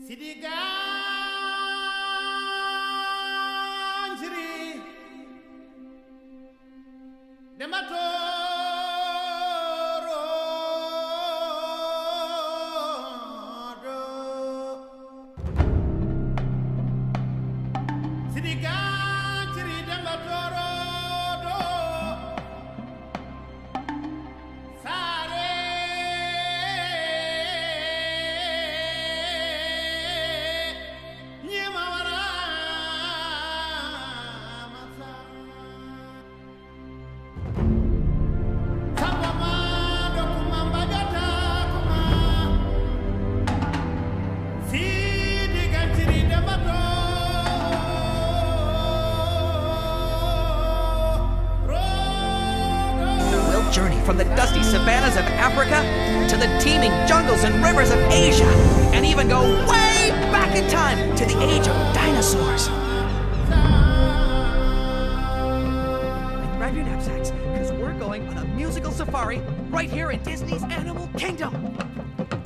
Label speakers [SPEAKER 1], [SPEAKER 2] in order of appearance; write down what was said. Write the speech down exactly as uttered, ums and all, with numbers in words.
[SPEAKER 1] Journey from the dusty savannas of Africa to the teeming jungles and rivers of Asia, and even go way back in time to the age of dinosaurs. And grab your knapsacks, because we're going on a musical safari right here in Disney's Animal Kingdom.